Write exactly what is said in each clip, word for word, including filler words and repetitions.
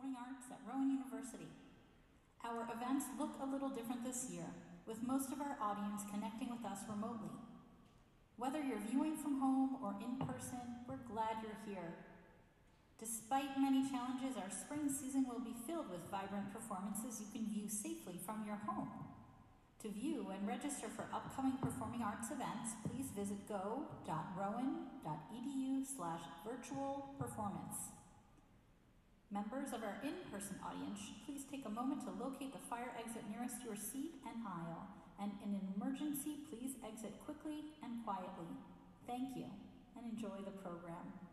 Performing Arts at Rowan University. Our events look a little different this year, with most of our audience connecting with us remotely. Whether you're viewing from home or in person, we're glad you're here. Despite many challenges, our spring season will be filled with vibrant performances you can view safely from your home. To view and register for upcoming performing arts events, please visit go.rowan.edu slash virtual performance. Members of our in-person audience, please take a moment to locate the fire exit nearest your seat and aisle, and in an emergency, please exit quickly and quietly. Thank you, and enjoy the program.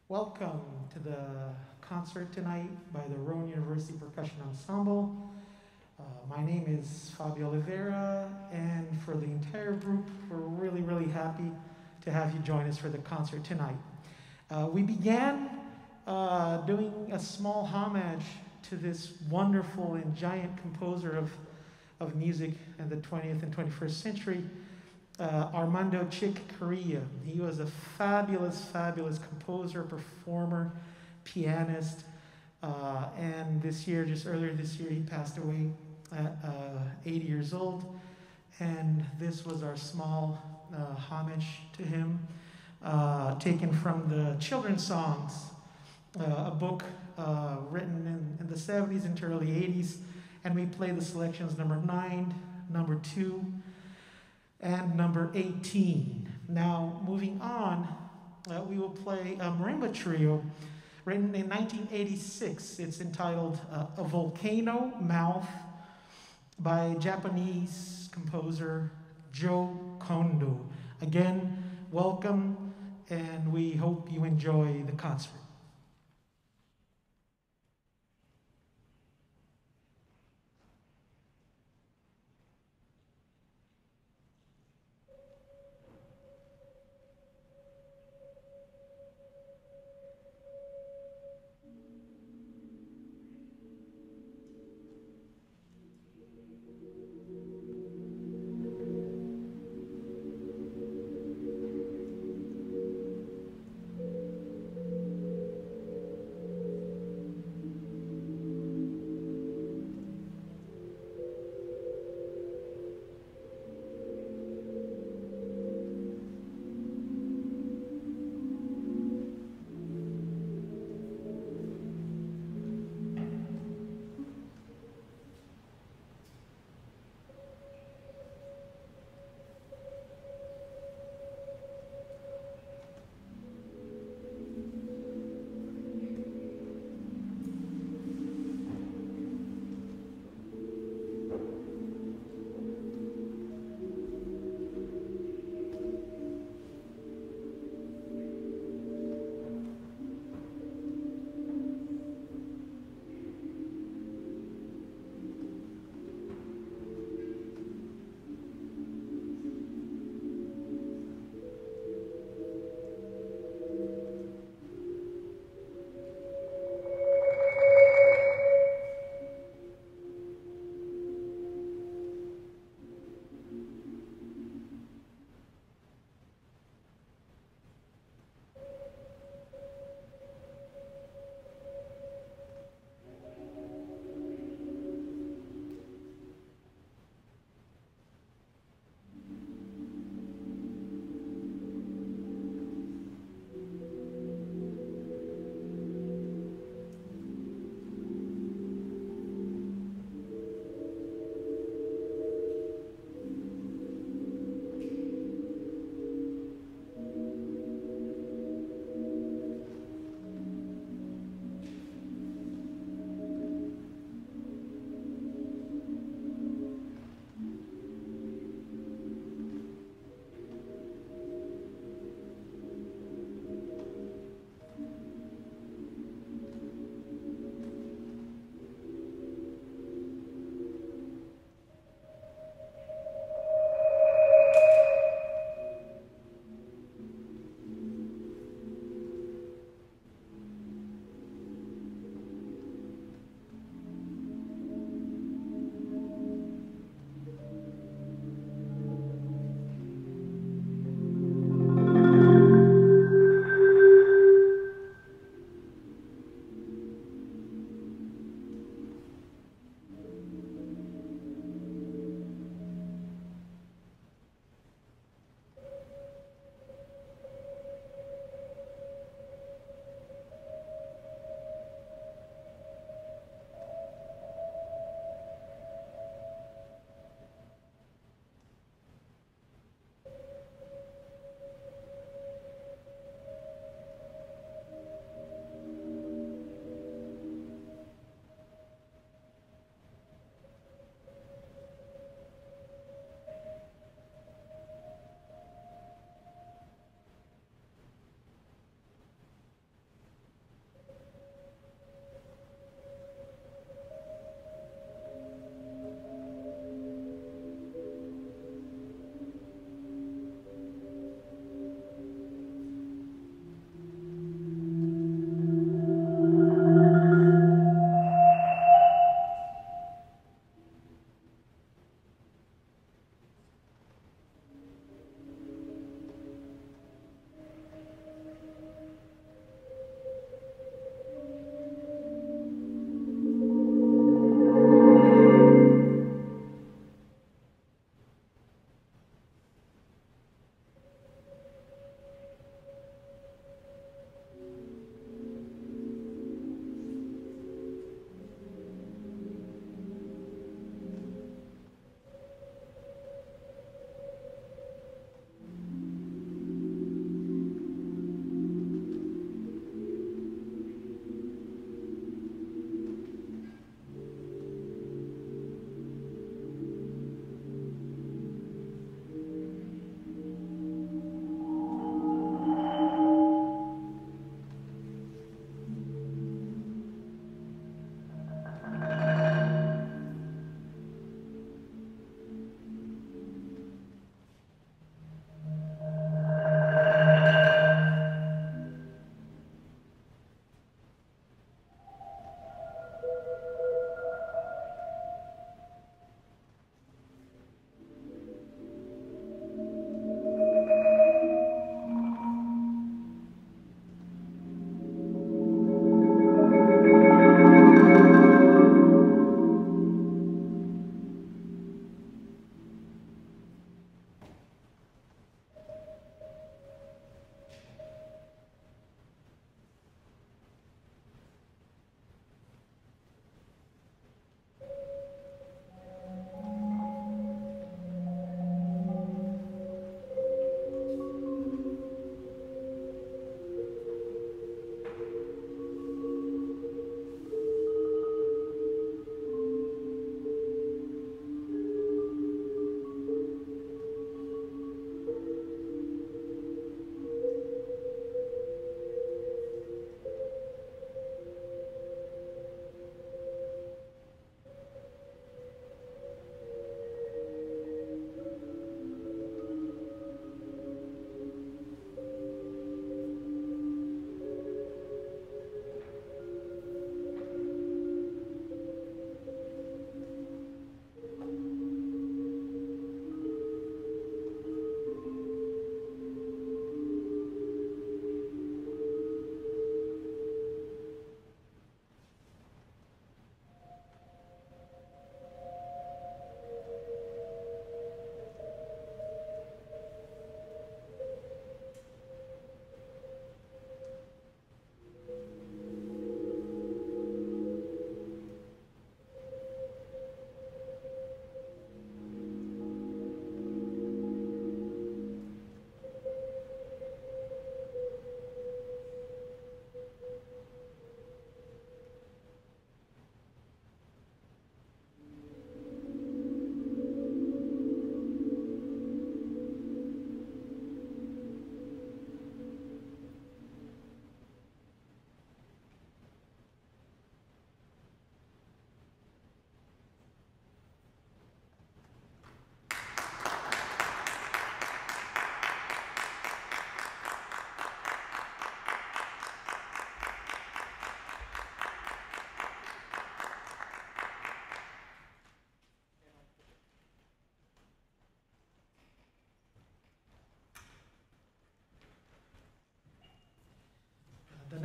Welcome to the concert tonight by the Rowan University Percussion Ensemble. Uh, my name is Fabio Oliveira, and for the entire group, we're really, really happy to have you join us for the concert tonight. Uh, we began uh, doing a small homage to this wonderful and giant composer of, of music in the twentieth and twenty-first century, Uh, Armando Korea. He was a fabulous, fabulous composer, performer, pianist, uh, and this year, just earlier this year, he passed away at uh, eighty years old, and this was our small uh, homage to him, uh, taken from the children's songs, uh, a book uh, written in, in the seventies into early eighties, and we play the selections number nine, number two, and number eighteen. Now, moving on, uh, we will play a marimba trio written in nineteen eighty-six. It's entitled uh, A Volcano Mouth by Japanese composer Jo Kondo. Again, welcome, and we hope you enjoy the concert.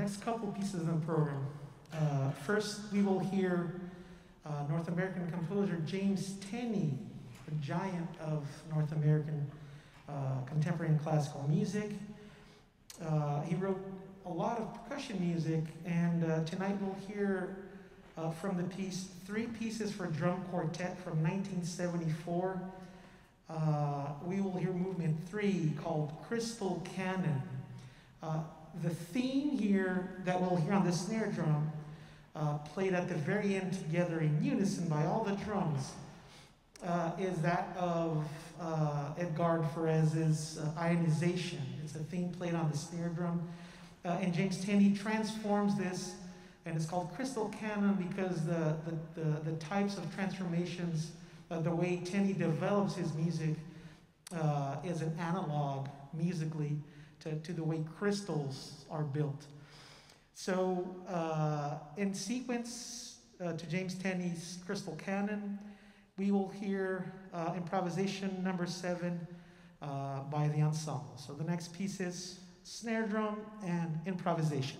next couple pieces in the program. Uh, first, we will hear uh, North American composer James Tenney, the giant of North American uh, contemporary and classical music. Uh, he wrote a lot of percussion music, and uh, tonight we'll hear uh, from the piece three pieces for drum quartet from nineteen seventy-four. Uh, we will hear movement three called Crystal Cannon. Uh, the theme here that we'll hear on the snare drum, uh, played at the very end together in unison by all the drums, uh, is that of uh, Edgar Ferez's uh, Ionization. It's a theme played on the snare drum. Uh, and James Tenney transforms this, and it's called Crystal Cannon because the, the, the, the types of transformations, uh, the way Tenney develops his music uh, is an analog musically to, to the way crystals are built. So uh, in sequence uh, to James Tenney's Crystal Cannon, we will hear uh, improvisation number seven uh, by the ensemble. So the next piece is snare drum and improvisation.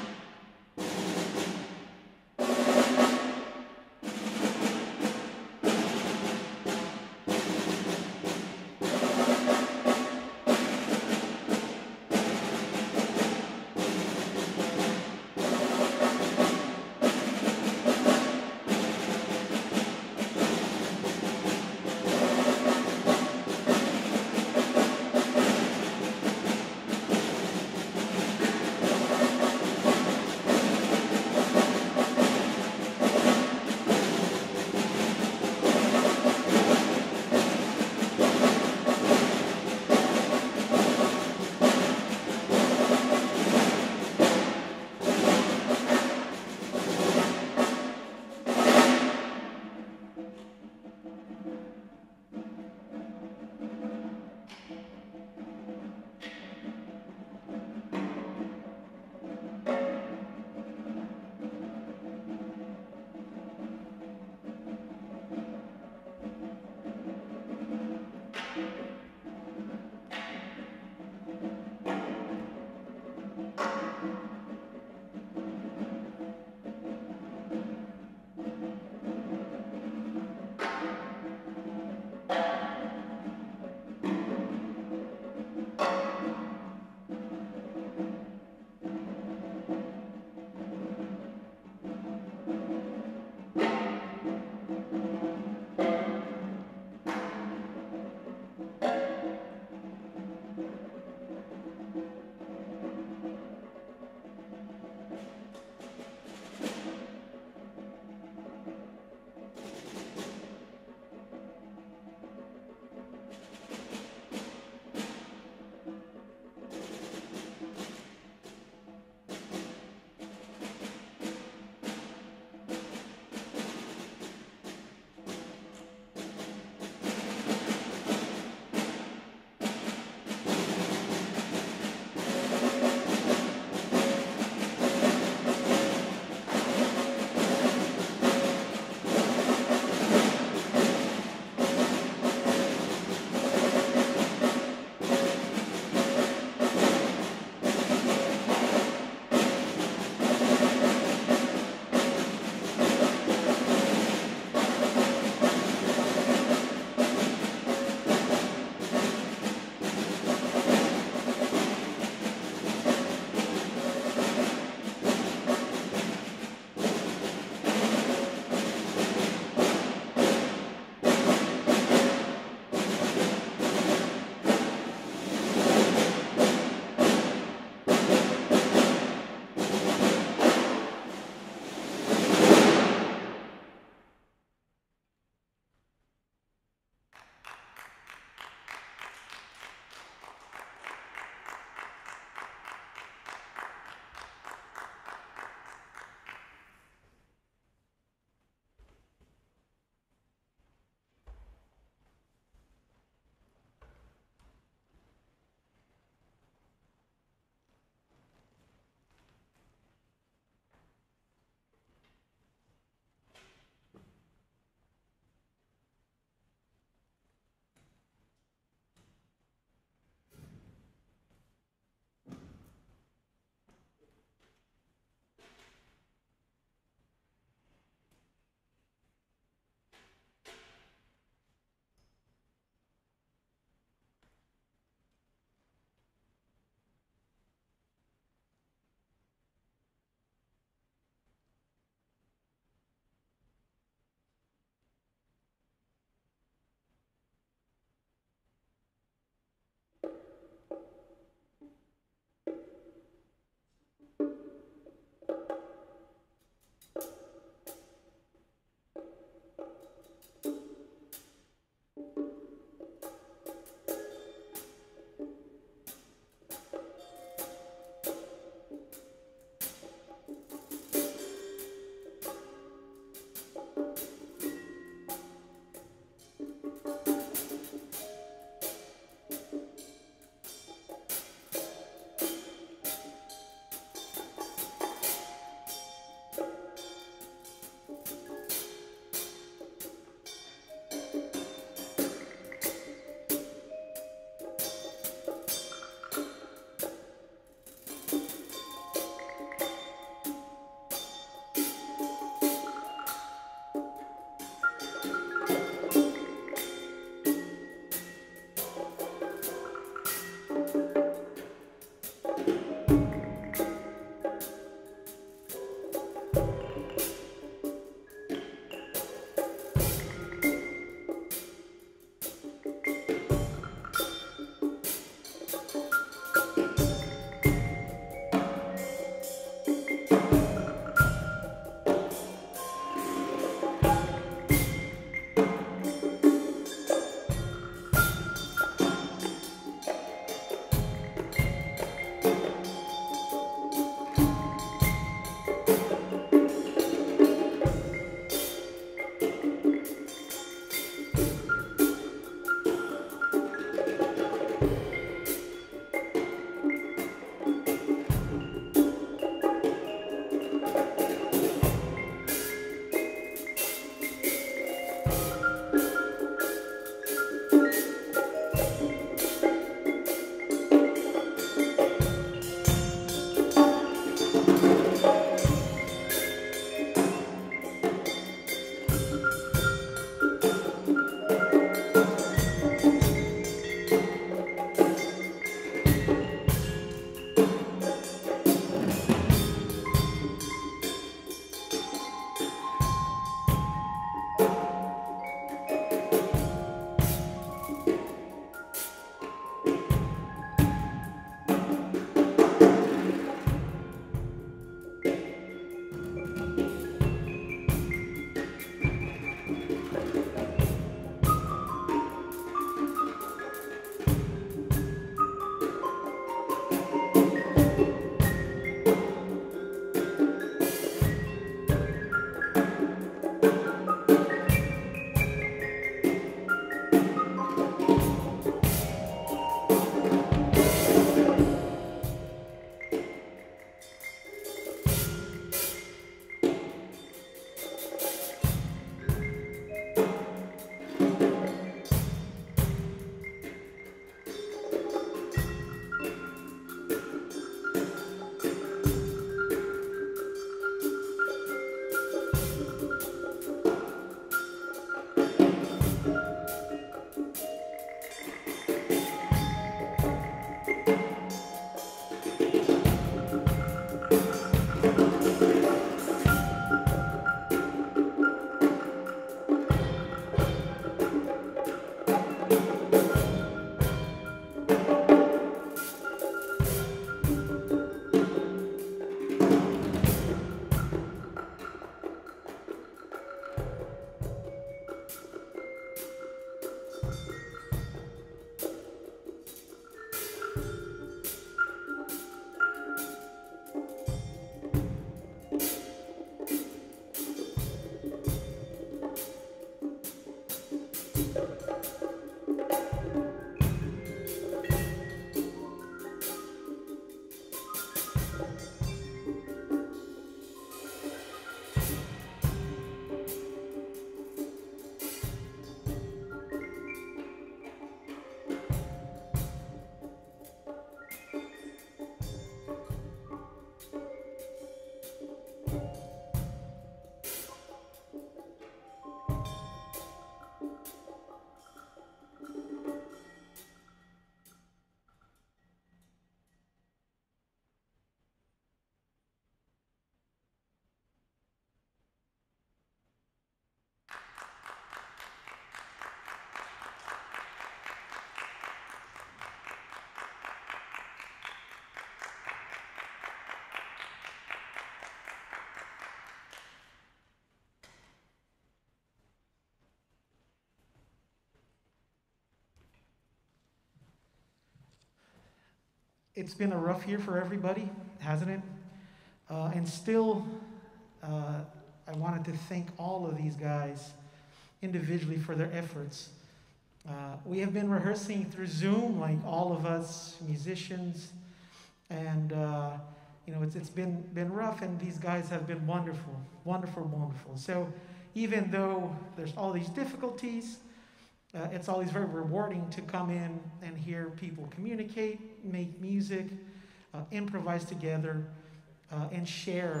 it's been a rough year for everybody, hasn't it? Uh, and still, uh, I wanted to thank all of these guys individually for their efforts. Uh, we have been rehearsing through Zoom, like all of us musicians, and uh, you know, it's, it's been, been rough, and these guys have been wonderful, wonderful, wonderful. So even though there's all these difficulties, uh, it's always very rewarding to come in and hear people communicate, make music, uh, improvise together, uh, and share,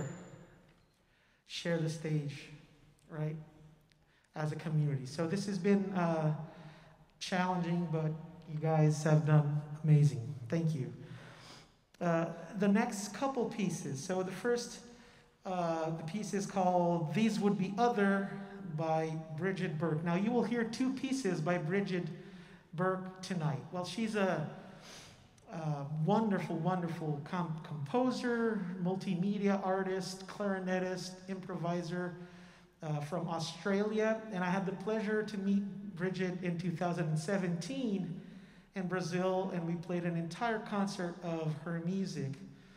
share the stage, right, as a community. So this has been uh, challenging, but you guys have done amazing. Thank you. Uh, the next couple pieces. So the first, uh, the piece is called These Would Be Other by Brigid Burke. Now you will hear two pieces by Brigid Burke tonight. Well, she's a, a wonderful, wonderful comp composer, multimedia artist, clarinetist, improviser uh, from Australia. And I had the pleasure to meet Brigid in two thousand seventeen in Brazil, and we played an entire concert of her music.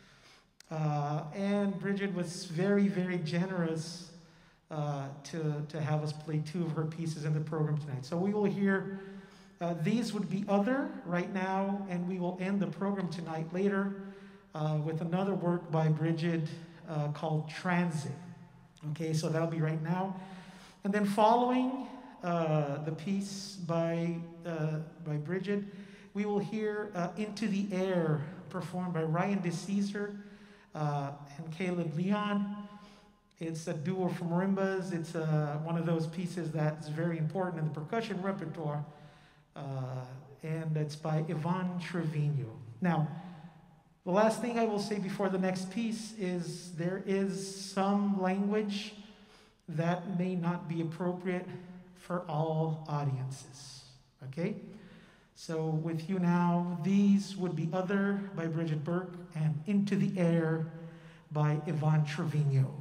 Uh, and Brigid was very, very generous uh, to, to have us play two of her pieces in the program tonight. So we will hear uh, These Would Be Other right now, and we will end the program tonight later uh, with another work by Brigid uh, called Transit. Okay, so that'll be right now. And then following uh, the piece by, uh, by Brigid, we will hear uh, Into the Air, performed by Ryan DeCesare uh, and Caleb Leon. It's a duo from marimbas. It's uh, one of those pieces that's very important in the percussion repertoire. Uh, and it's by Yvonne Trevino. Now, the last thing I will say before the next piece is there is some language that may not be appropriate for all audiences, okay? So with you now, These Would Be Other by Brigid Burke and Into the Air by Yvonne Trevino.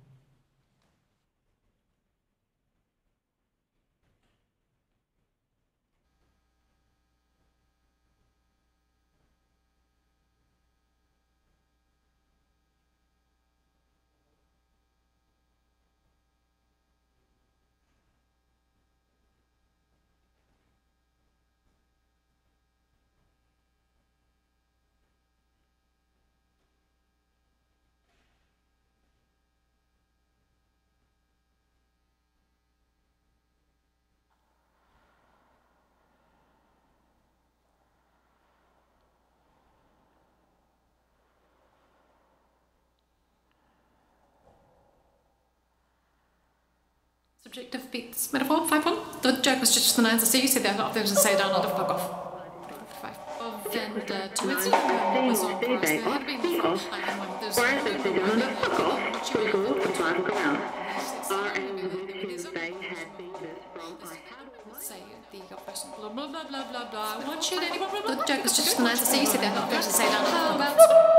Subjective beats metaphor, five one. The joke was just the nines. I see you said that. I'll just say down, I'll fuck off. Five. Of and uh, two. It's was on for us. There had been before. Whereas they said down, I'll fuck off. Pretty cool. The five will go out. Our aim was to they had been this from say the oppression. Blah blah blah blah blah blah. What should anyone remember? The joke was just the nines. I see you said that. I'll just say down. How about?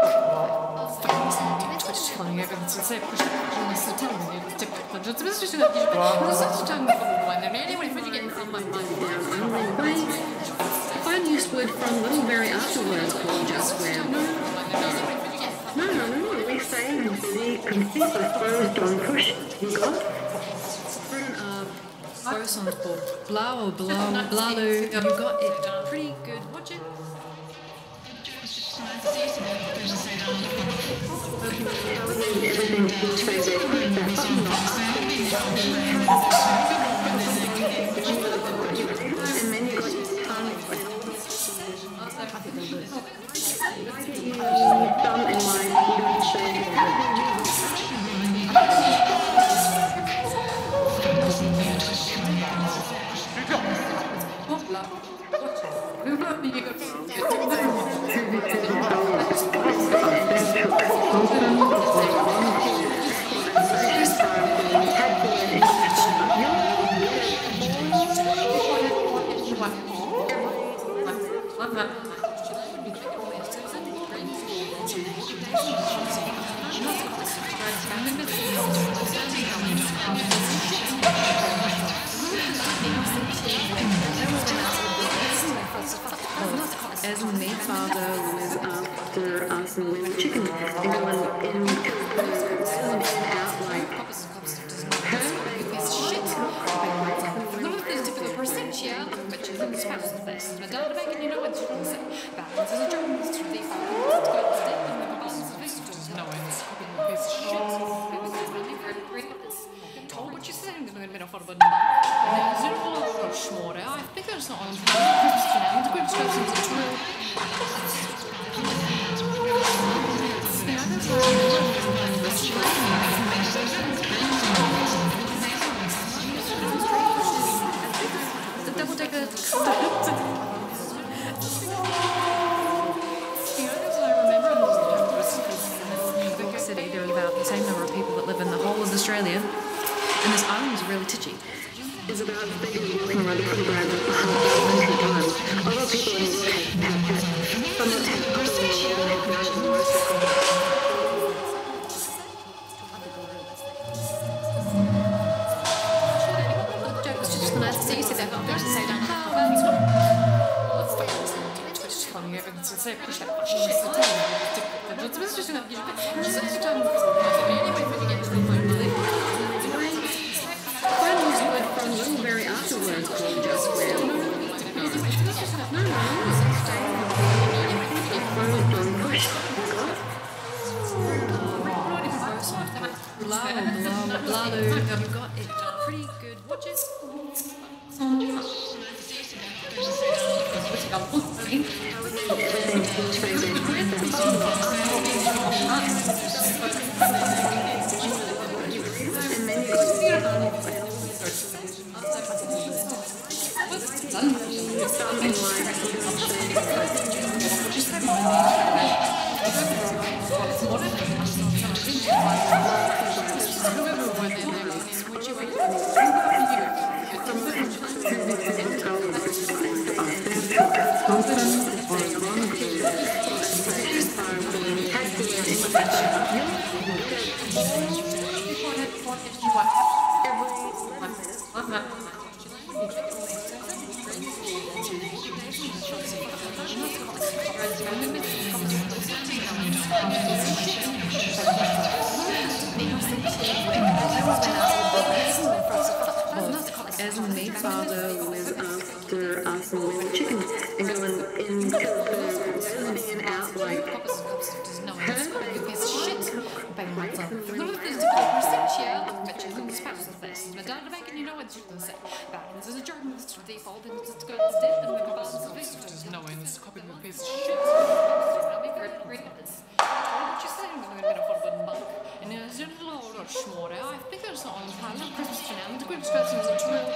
Twitch telling you everything to say. Push it. I'm telling you. It's different. Find used word from little very afterwards called just where. No, no, no, we say the complete closed on push. You got? Close on the board. Blah or blow, blalu. You got it. Pretty good. Watch it. As my father was up after us and we were chicken and going in because the road and out like told what you said, I'm going to be off on a button. There's a little schmore. I think there's not on Christian and the good stuff is true. The double decker. City, there are about the same number of people that live in the whole of Australia, and this island is really titchy. It's about beggars walking around the playground at hundred times. Other people in the world have had some that have other people have national very afterwards called just where no, no, You've got it pretty good. Watch it. As my father was after us and we were chicken and going in because the road being out like I think there's not on time. Christian and the good stuff is true.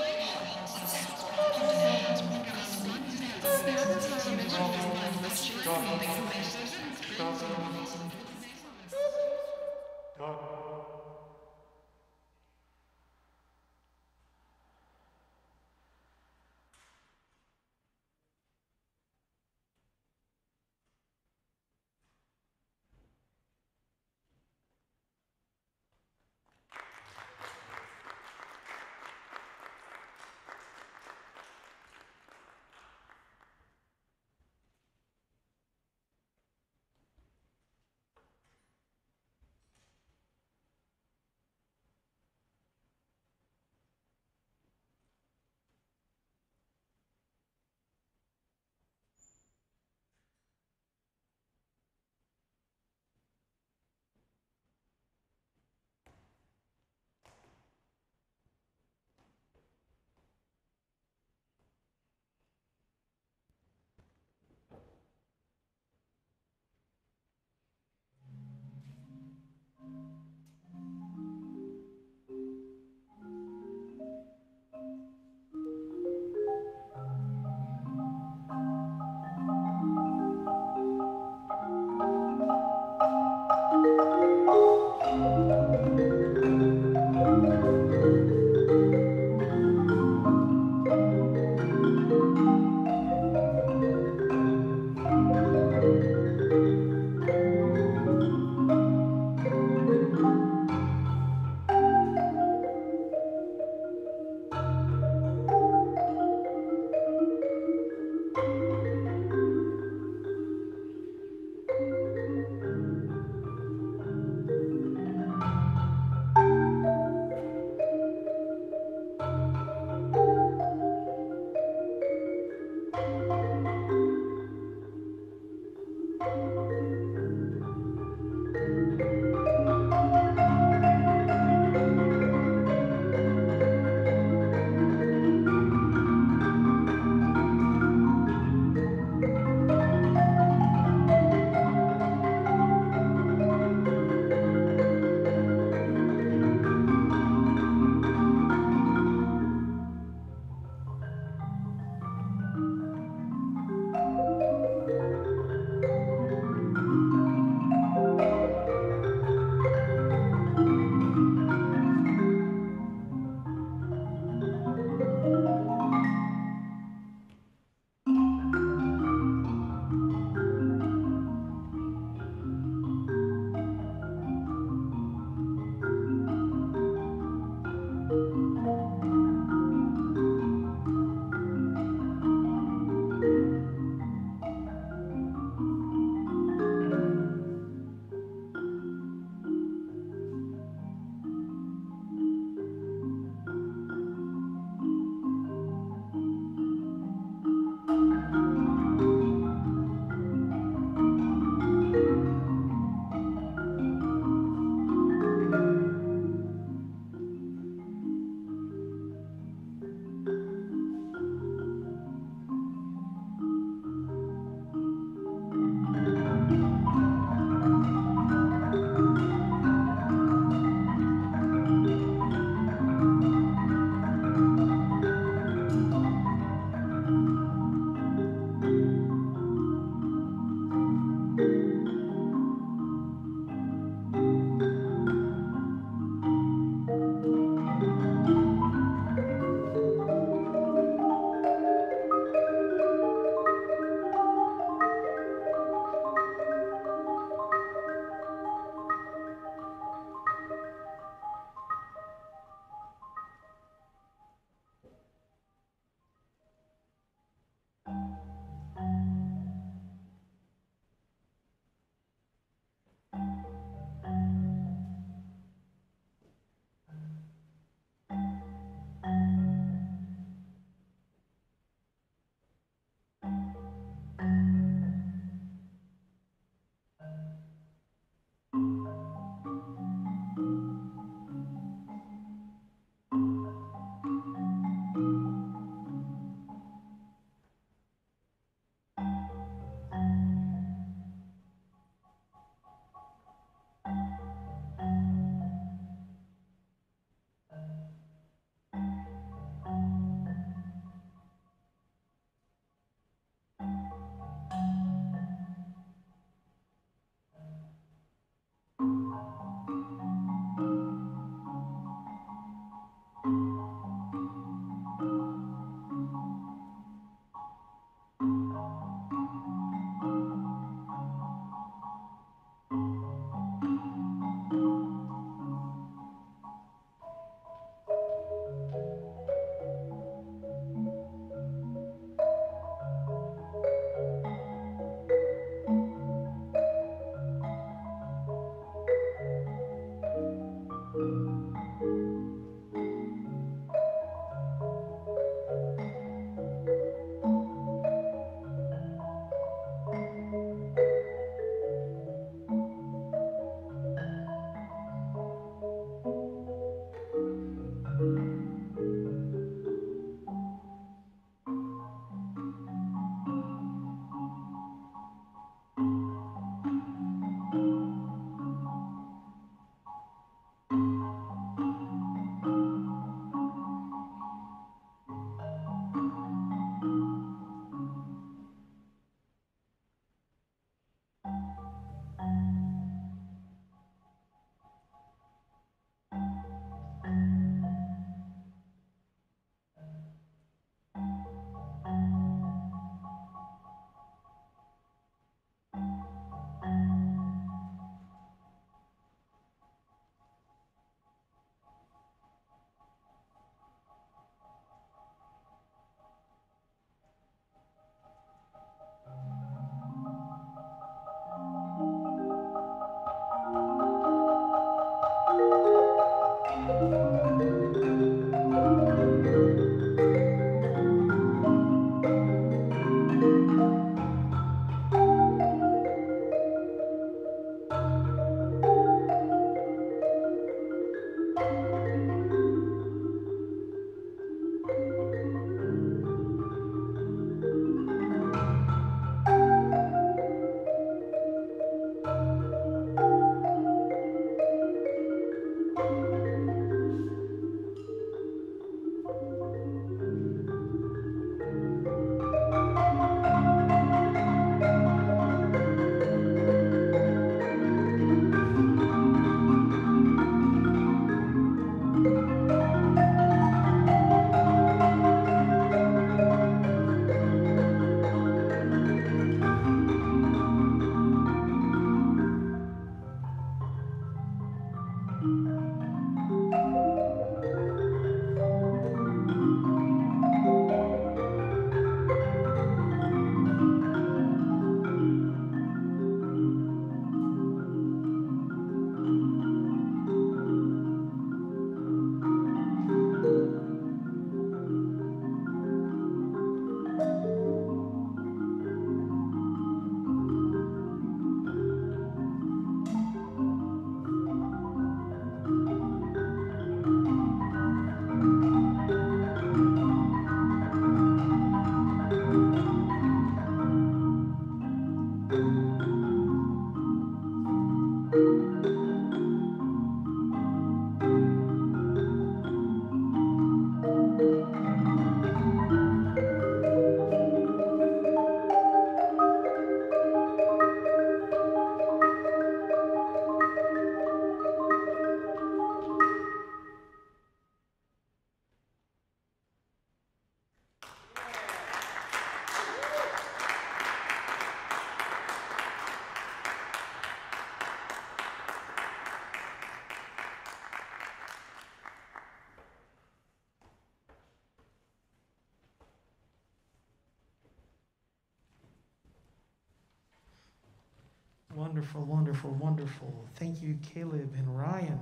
Wonderful, wonderful, wonderful. Thank you, Caleb and Ryan.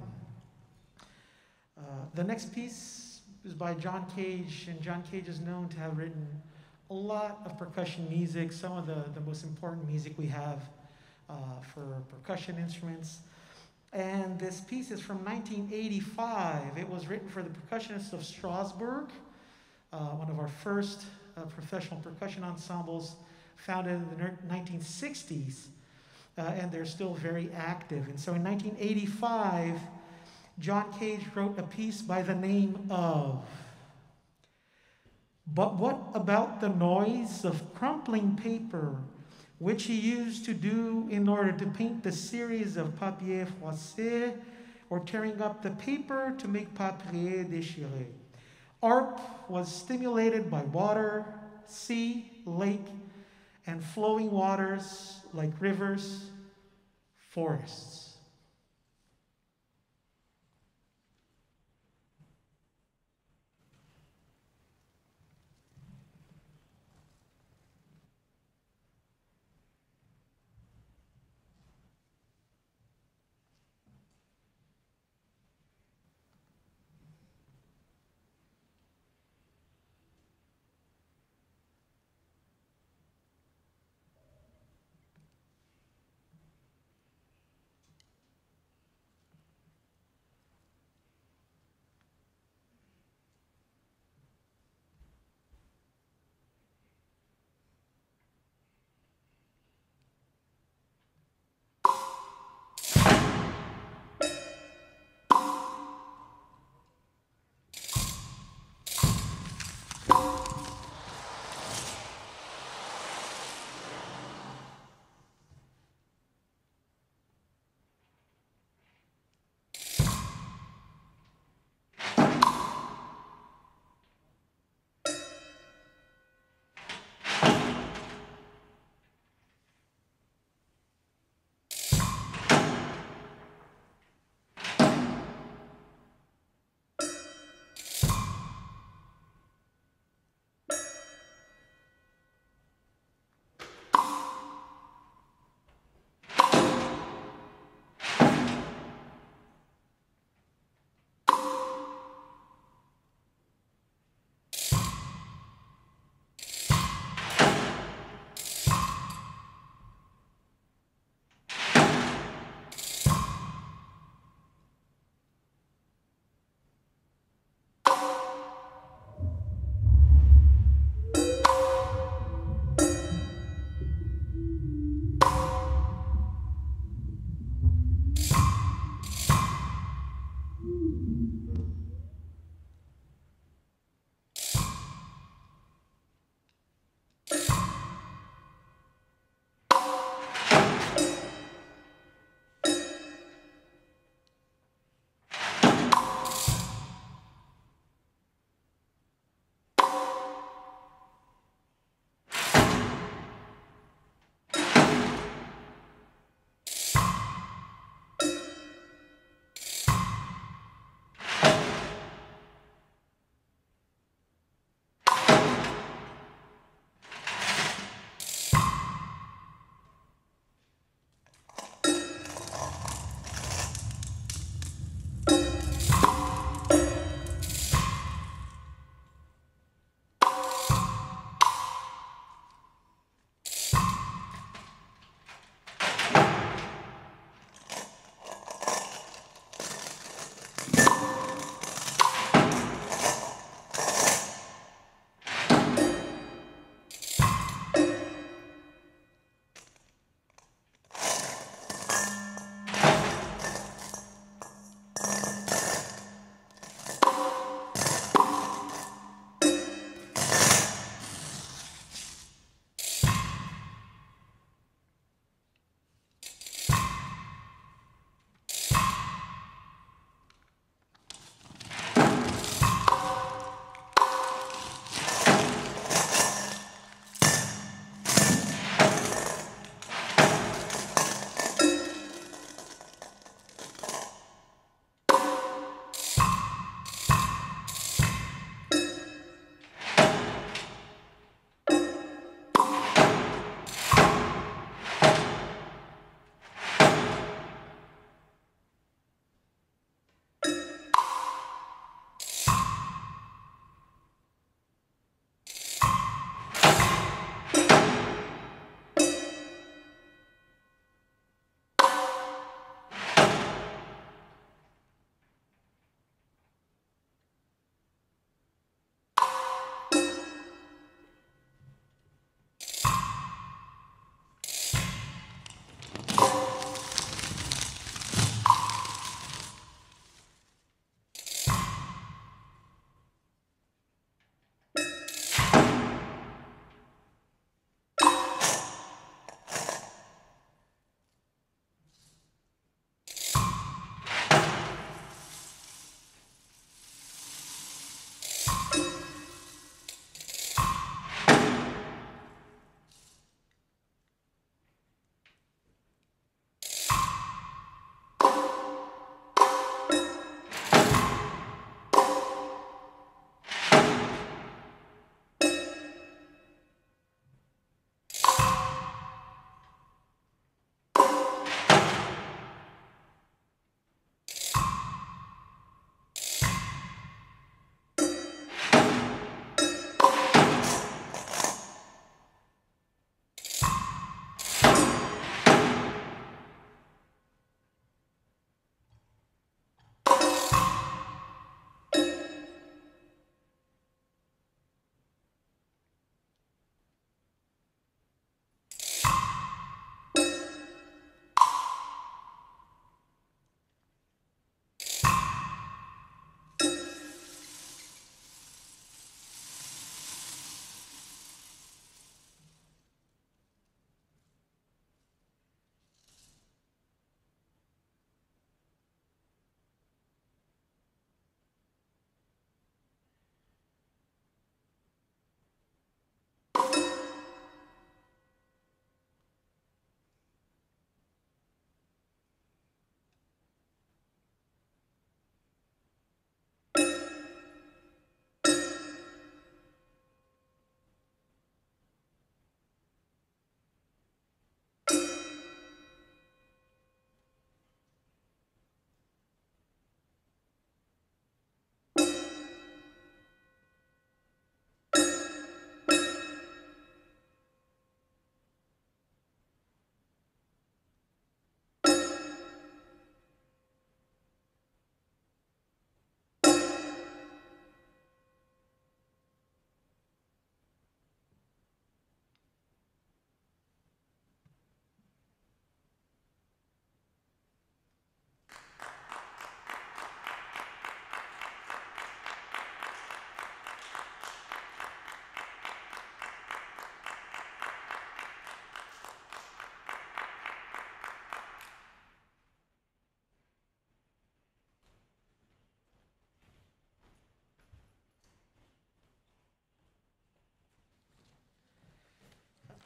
Uh, the next piece is by John Cage, and John Cage is known to have written a lot of percussion music, some of the, the most important music we have uh, for percussion instruments. And this piece is from nineteen eighty-five. It was written for the percussionists of Strasbourg, uh, one of our first uh, professional percussion ensembles, founded in the nineteen sixties. Uh, and they're still very active. And so in nineteen eighty-five, John Cage wrote a piece by the name of "But What About the Noise of Crumpling Paper, which he used to do in order to paint the series of papier froissé, or tearing up the paper to make papier déchiré. Art was stimulated by water, sea, lake, and flowing waters like rivers, forests."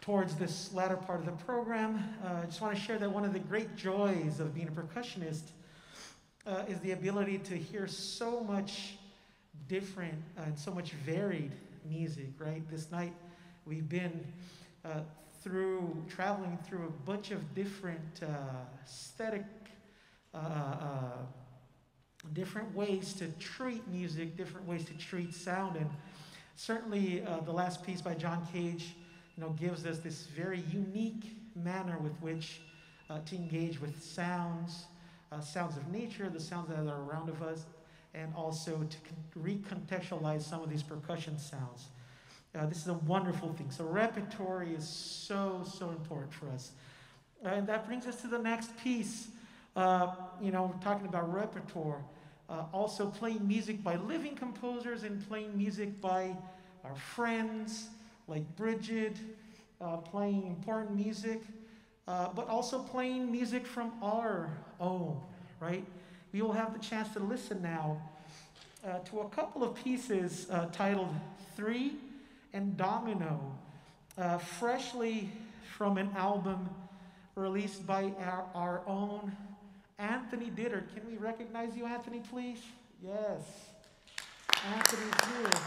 towards this latter part of the program. Uh, I just want to share that one of the great joys of being a percussionist uh, is the ability to hear so much different uh, and so much varied music, right? This night we've been uh, through, traveling through a bunch of different uh, aesthetic, uh, uh, different ways to treat music, different ways to treat sound, and certainly uh, the last piece by John Cage, you know, gives us this very unique manner with which uh, to engage with sounds, uh, sounds of nature, the sounds that are around of us, and also to recontextualize some of these percussion sounds. Uh, this is a wonderful thing. So repertory is so, so important for us. And that brings us to the next piece. Uh, you know, we're talking about repertoire. Uh, also playing music by living composers and playing music by our friends, like Brigid, uh, playing important music, uh, but also playing music from our own, right? We will have the chance to listen now uh, to a couple of pieces uh, titled Three and Domino, uh, freshly from an album released by our, our own Anthony Dittert. Can we recognize you, Anthony, please? Yes. Anthony's here.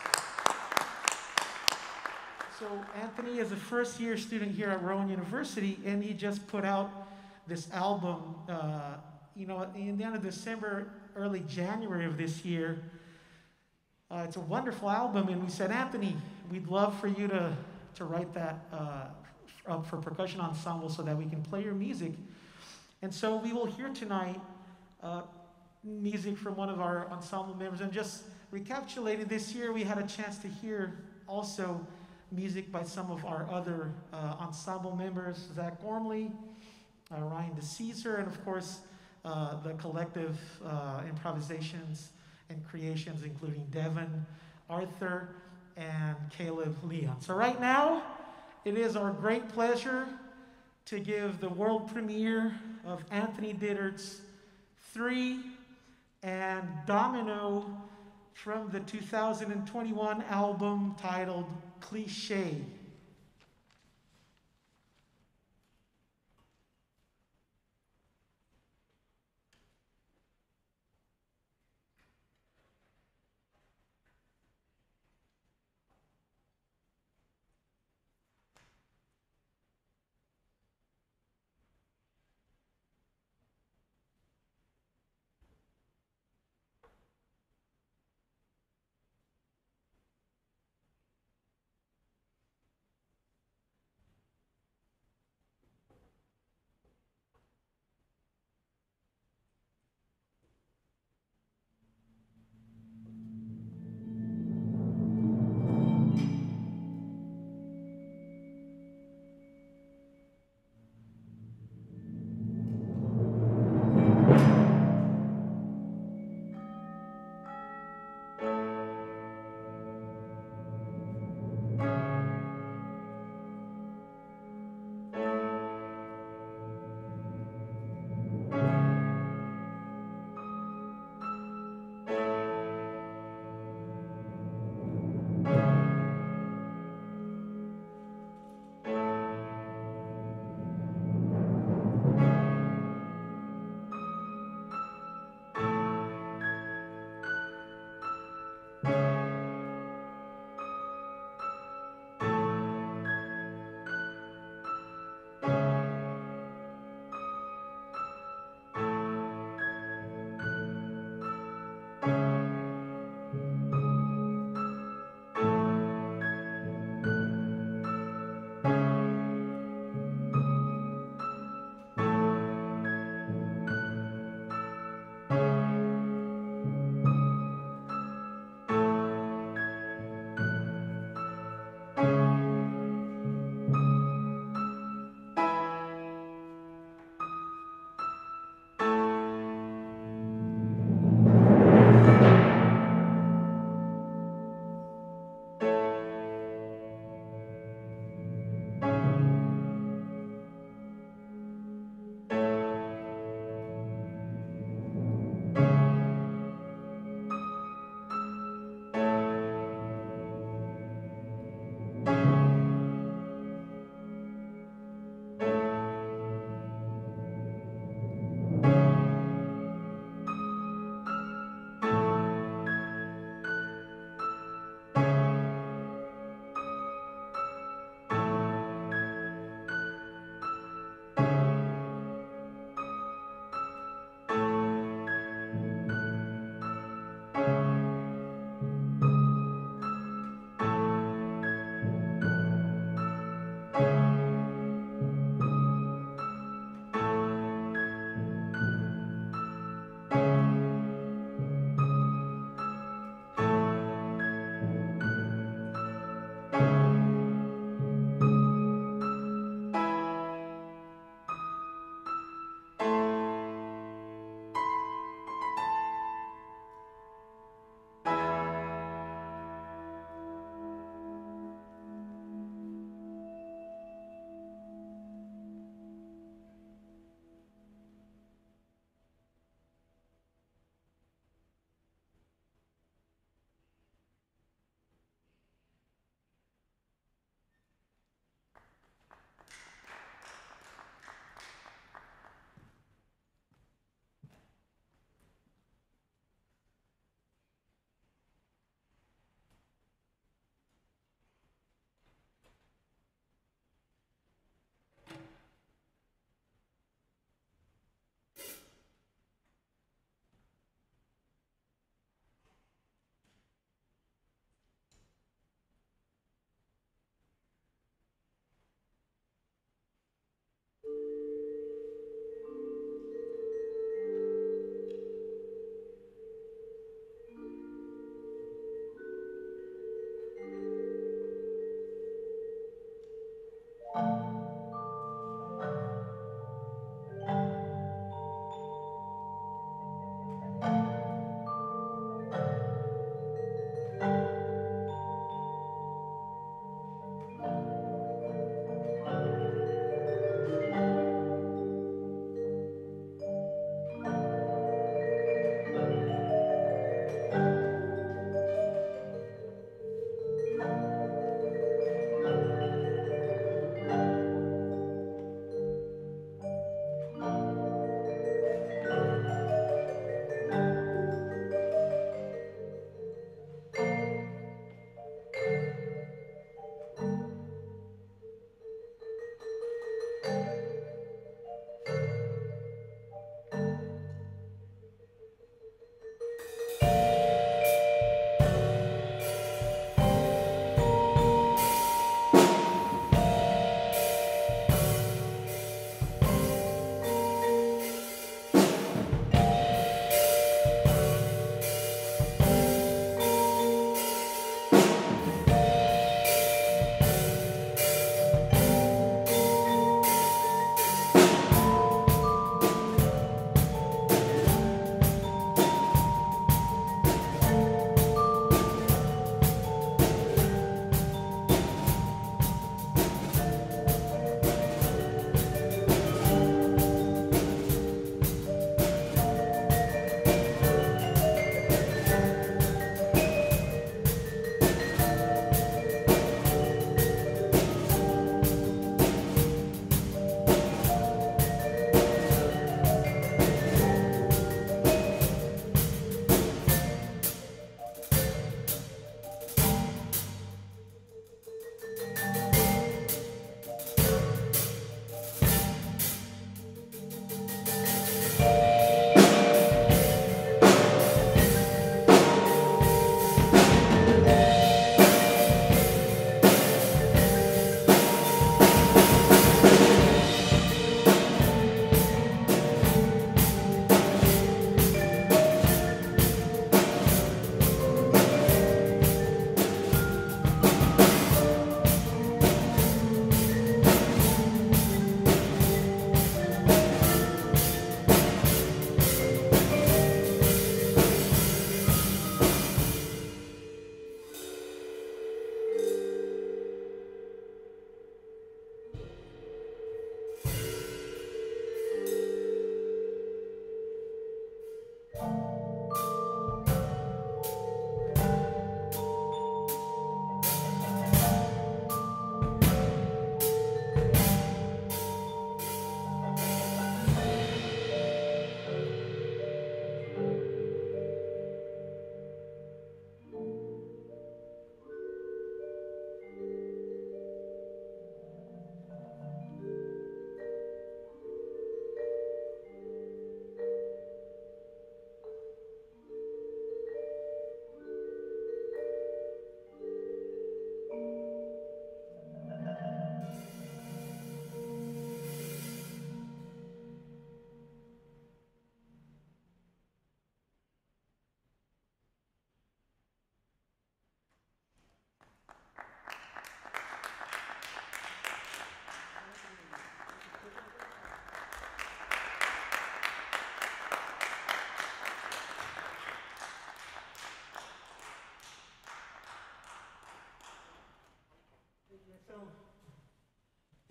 So Anthony is a first-year student here at Rowan University, and he just put out this album, uh, you know, in the end of December, early January of this year. Uh, it's a wonderful album, and we said, Anthony, we'd love for you to, to write that uh, up for Percussion Ensemble so that we can play your music. And so we will hear tonight uh, music from one of our ensemble members. And just recapitulating, this year we had a chance to hear also music by some of our other uh, ensemble members, Zach Gormley, uh, Ryan DeCesare, and of course uh, the collective uh, improvisations and creations, including Devon, Arthur, and Caleb Leon. So right now, it is our great pleasure to give the world premiere of Anthony Dittert's Three and Domino from the two thousand twenty-one album titled Cliché.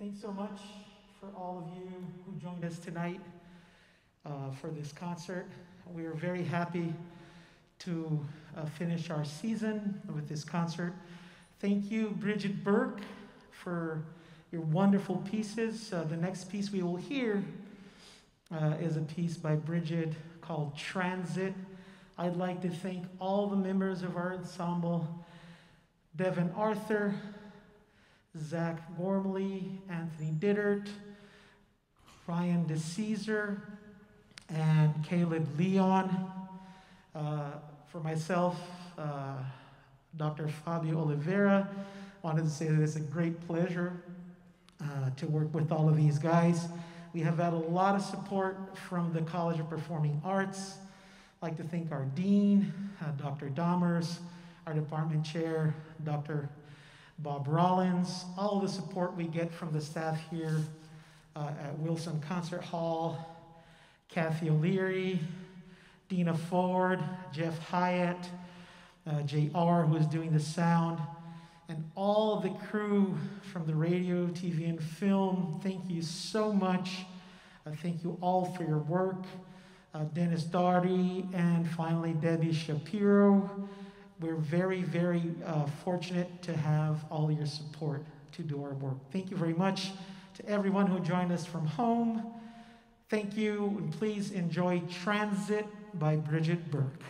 Thanks so much for all of you who joined us tonight uh, for this concert. We are very happy to uh, finish our season with this concert. Thank you, Brigid Burke, for your wonderful pieces. Uh, the next piece we will hear uh, is a piece by Brigid called Transit. I'd like to thank all the members of our ensemble, Devon Arthur, Zach Gormley, Anthony Dittert, Ryan DeCesare, and Caleb Leon. Uh, for myself, uh, Doctor Fabio Oliveira, wanted to say that it's a great pleasure uh, to work with all of these guys. We have had a lot of support from the College of Performing Arts. I'd like to thank our dean, uh, Doctor Dahmers, our department chair, Doctor Bob Rollins, all the support we get from the staff here uh, at Wilson Concert Hall, Kathy O'Leary, Dina Ford, Jeff Hyatt, uh, J R, who is doing the sound, and all the crew from the radio, T V, and film. Thank you so much. Uh, thank you all for your work. Uh, Dennis Daugherty, and finally Debbie Shapiro. We're very, very uh, fortunate to have all your support to do our work. Thank you very much to everyone who joined us from home. Thank you, and please enjoy Transit by Brigid Burke.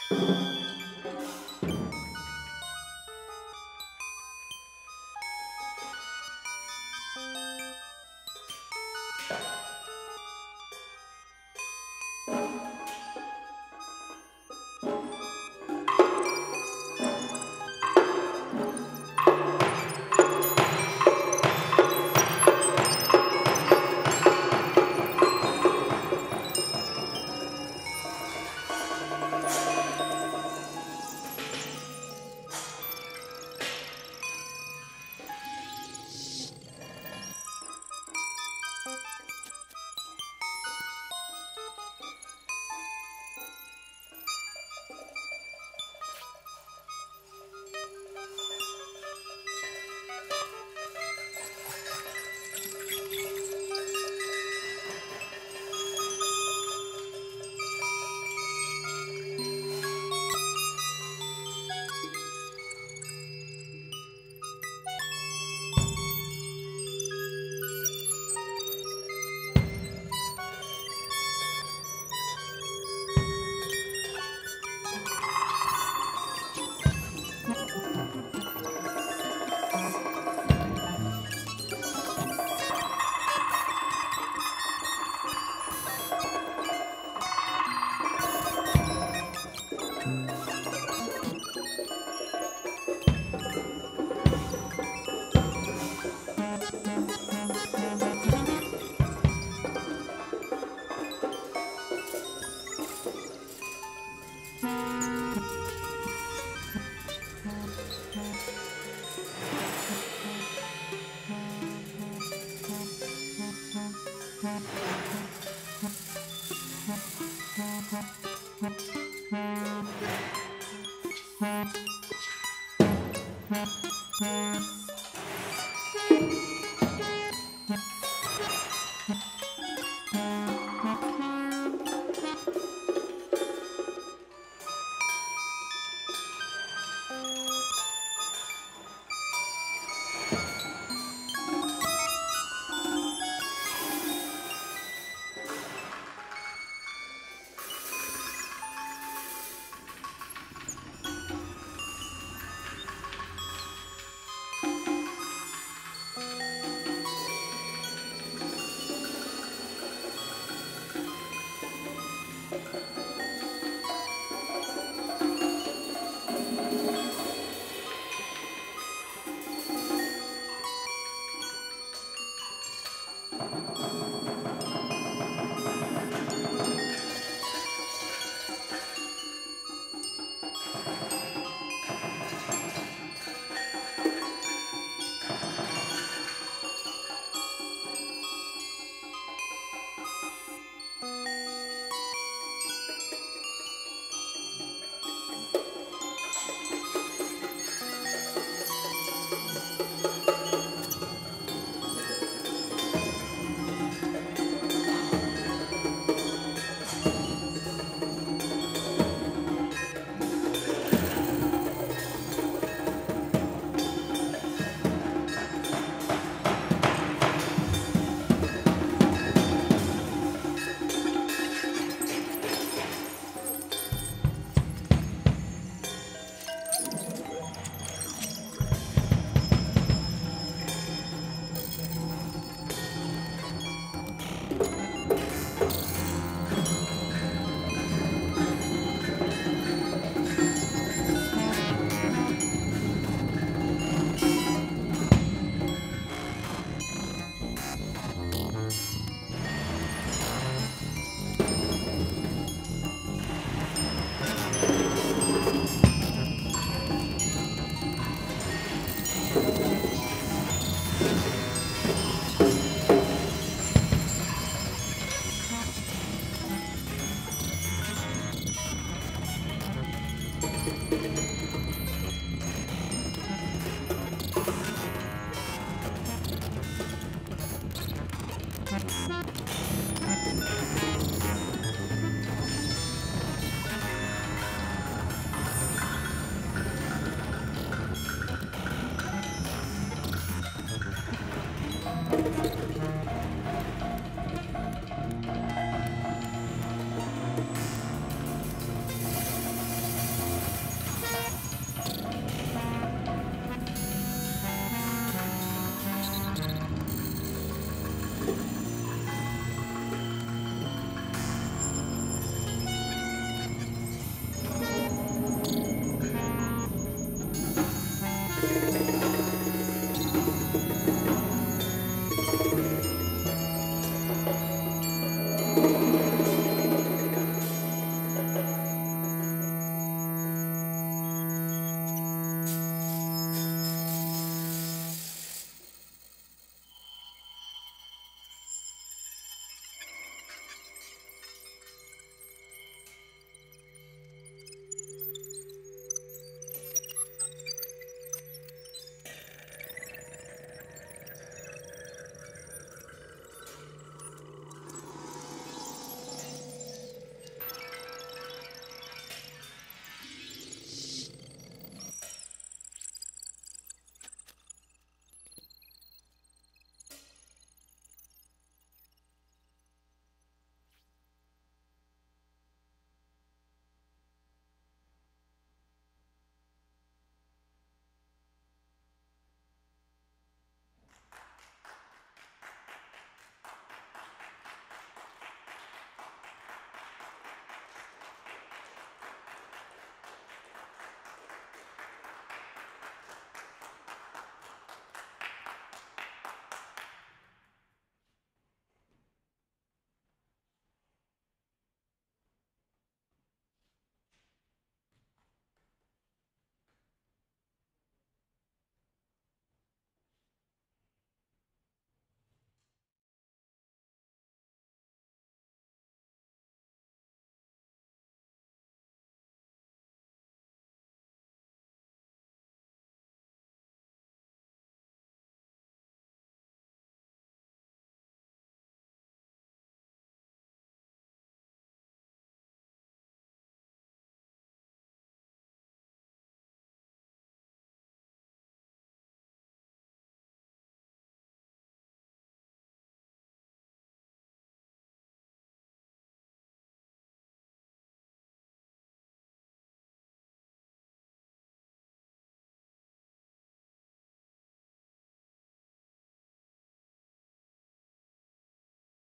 Thank you.